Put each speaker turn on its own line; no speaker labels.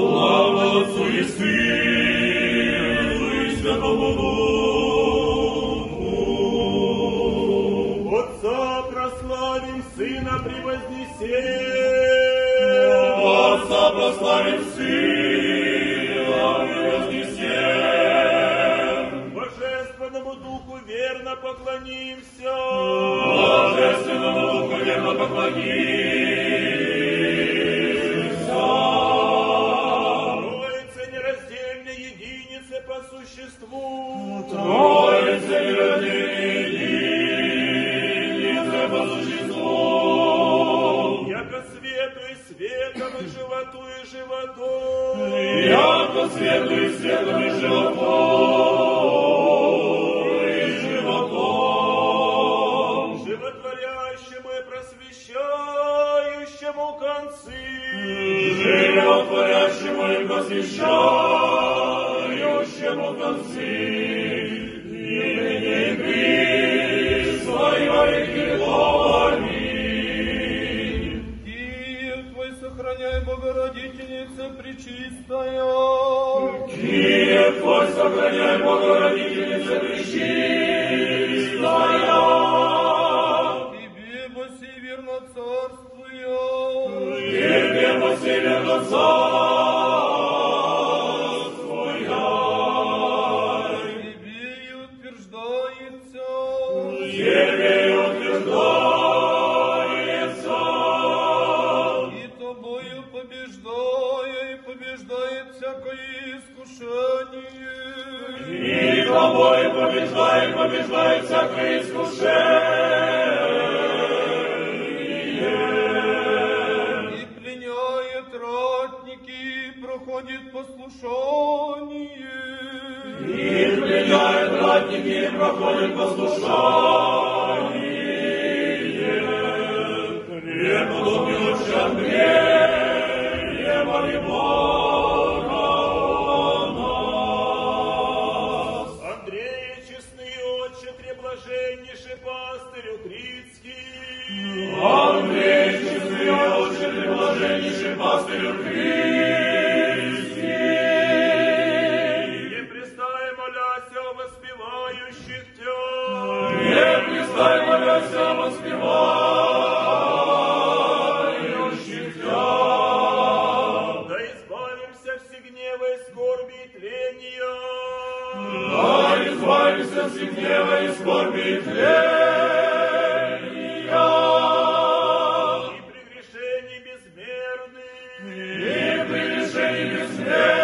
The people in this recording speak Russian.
Слава Отцу и Сыну и Святому Духу.
Отца прославим, Сына превознесем.
Отца прославим, Сына превознесем.
Божественному Духу верно поклонимся.
Божественному Духу верно поклонимся.
Троице нераздельной единице по существу.
Троице нераздельной единице по существу.
Яко свету и светом, и животу и животом.
Яко свету и светом, и животом, и животом.
Животворящему и просвещающему концы.
Животворящему и просвещающему концы. Имени Христа и во веки веков. Аминь.
Киев Твой сохраняй, Богородительница пречистая.
Киев Твой сохраняй, Богородительница пречистая.
Тебе во сей верно царствуя.
Тебе во сей верно царствуя.
Тебе и утверждается.
Тебе и утверждается.
И Тобою побеждая, и побеждает всякое искушение.
И Тобой побеждает всякое искушение.
И пленяет ратники, проходит послушание.
И пленяет ратники, проходит послушание. Преподобный отче Андрея, моли Бога о нас.
Андрей, честный отче, преблаженнейший пастырю Критский.
Андрей, честный отче, преблаженнейший пастырю Христий.
Не престай, моляся о воспевающих Тя.
Не пристай, моляся, воспевающих Тя.
Да избавимся все гнева и скорби и тления.
Да избавимся все гнева и скорби и тления.
И прегрешений безмерных.
И прегрешений безмерных.